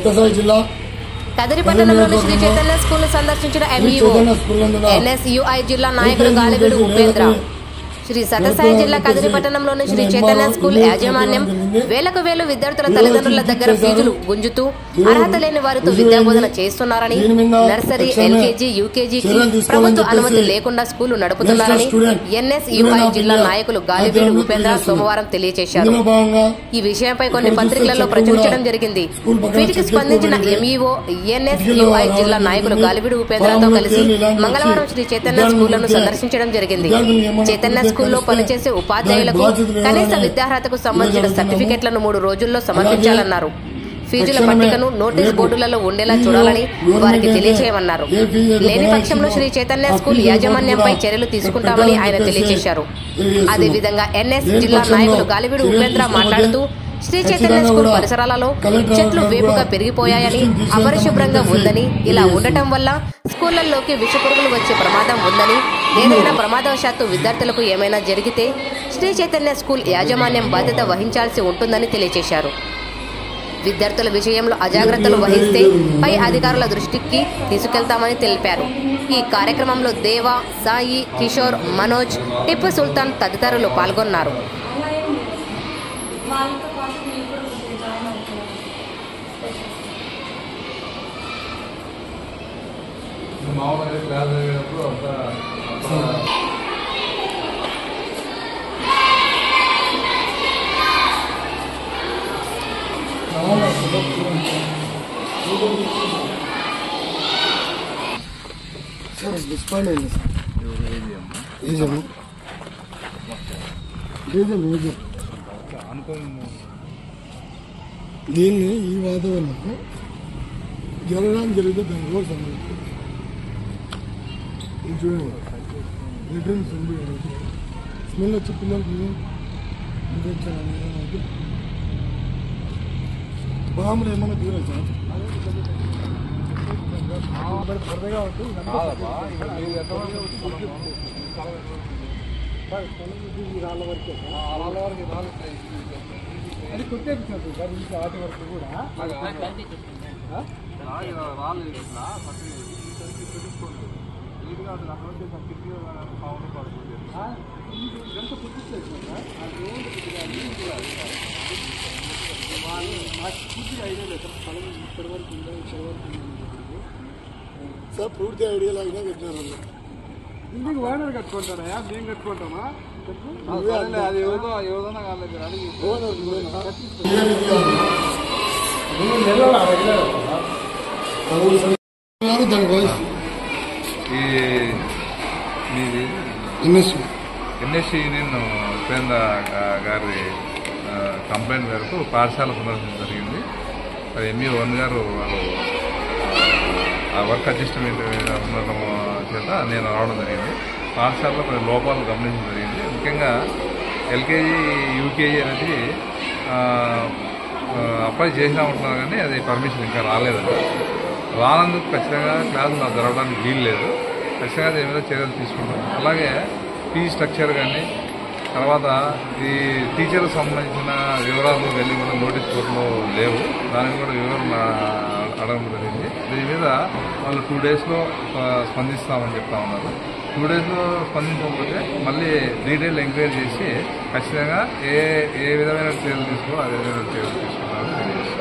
సత్యసాయి జిల్లా కదిరి పట్టణంలోని శ్రీ చైతన్య స్కూల్ సందర్శించిన ఎంఈఓ ఎన్ఎస్యుఐ జిల్లా నాయకులు గాలివీడు ఉపేంద్ర. శ్రీ సత్యసాయి జిల్లా కదిరి పట్టణంలోని శ్రీ చైతన్య స్కూల్ యాజమాన్యం వేలకు వేలు విద్యార్థుల తల్లిదండ్రుల దగ్గర ఫీజులు గుంజుతూ అర్హత లేని వారితో విద్యాబోధన చేస్తున్నారని, నర్సరీ, ఎల్కేజీ, యూకేజీకి ప్రభుత్వ అనుమతి లేకుండా స్కూలు నడుపుతున్నారని ఎన్ఎస్యుఐ జిల్లా నాయకులు గాలివీడు ఉపేంద్ర సోమవారం తెలియజేశారు. ఈ విషయంపై కొన్ని పత్రికలలో ప్రచురించడం జరిగింది. వీటికి స్పందించిన ఎంఈఓ ఎన్ఎస్యుఐ జిల్లా నాయకులు గాలివీడు ఉపేంద్రతో కలిసి మంగళవారం శ్రీ చైతన్య స్కూళ్లను సందర్శించడం జరిగింది. చైతన్య స్కూల్లో పనిచేసే ఉపాధ్యాయులకు కనీస విద్యార్హతకు సంబంధించిన సర్టిఫికెట్లను 3 రోజుల్లో సమర్పించాలన్నారు. ఫీజుల పట్టికను నోటీస్ బోర్డులలో ఉండేలా చూడాలని వారికి తెలియజేయమన్నారు. లేని పక్షంలో శ్రీ చైతన్య స్కూల్ యాజమాన్యంపై చర్యలు తీసుకుంటామని ఆయన తెలియజేశారు. అదేవిధంగా ఎన్ఎస్ జిల్లా నాయకులు గాలివీడు ఉపేంద్ర మాట్లాడుతూ శ్రీ చైతన్య స్కూల్ పరిసరాలలో చెట్లు వేపుగా పెరిగిపోయాయని, అపరిశుభ్రంగా ఉందని, ఇలా ఉండటం వల్ల స్కూళ్లలోకి విషపురుగులు వచ్చే ప్రమాదం ఉందని, ఏదైనా ప్రమాదవశాత్తు విద్యార్థులకు ఏమైనా జరిగితే శ్రీ చైతన్య స్కూల్ యాజమాన్యం బాధ్యత వహించాల్సి ఉంటుందని తెలియజేశారు. విద్యార్థుల విషయంలో అజాగ్రత్తలు వహిస్తే పై అధికారుల దృష్టికి తీసుకెళ్తామని తెలిపారు. ఈ కార్యక్రమంలో దేవా, సాయి, కిషోర్, మనోజ్, టిప్పు సుల్తాన్ తదితరులు పాల్గొన్నారు. దీన్ని ఈ వాతావరణంలో జరగడం జరిగితే దాని కూడా సంబంధించి స్మెల్ వచ్చి పిల్లలకి బాంబులు ఏమన్నా తీరచ్చు రాళ్ళ వరకే అది కొట్టేపిస్తుంది సార్. ఇంకా వాటి వరకు కూడా పూర్తిగా ఐడియా లేదు సార్. స్థలం ఇక్కడి వరకు ఉందా, ఇక్కడి వరకు సార్ పూర్తి ఐడియా లాగినా కట్టినారు. ఇంటికి ఓనర్ కట్టుకుంటారా, మేము కట్టుకుంటామా? అది ఏదైనా కాలేదు ఎన్ఎస్సి యూనియన్ ఉపేంద్ర గారి కంప్లైంట్ మేరకు పాఠశాల సందర్శించడం జరిగింది. అది ఎంఈఓ గారు వాళ్ళు ఆ వర్క్ అడ్జస్ట్మెంట్ ఉండడం చేత నేను రావడం జరిగింది. పాఠశాలలో కొన్ని లోపాలు గమనించడం జరిగింది. ముఖ్యంగా ఎల్కేజీ, యూకేజీ అనేది అప్లై చేసినా ఉంటున్నారు కానీ అది పర్మిషన్ ఇంకా రాలేదండి. రానందుకు ఖచ్చితంగా క్లాసులు జరగడానికి వీలు లేదు. ఖచ్చితంగా దీని మీద చర్యలు తీసుకుంటాం. అలాగే ఫీ స్ట్రక్చర్ కానీ, తర్వాత ఈ టీచర్లకు సంబంధించిన వివరాలు వెళ్ళి కూడా నోటీస్ బోర్డులో లేవు. దానికి కూడా వివరణ అడగడం జరిగింది. దీని మీద వాళ్ళు 2 డేస్లో స్పందిస్తామని చెప్తా ఉన్నారు. 2 డేస్లో స్పందించకపోతే మళ్ళీ డీటెయిల్ ఎంక్వైరీ చేసి ఖచ్చితంగా ఏ విధమైన చర్యలు తీసుకోవాలో అదే విధమైన చర్యలు తీసుకుంటామని తెలియజేస్తారు.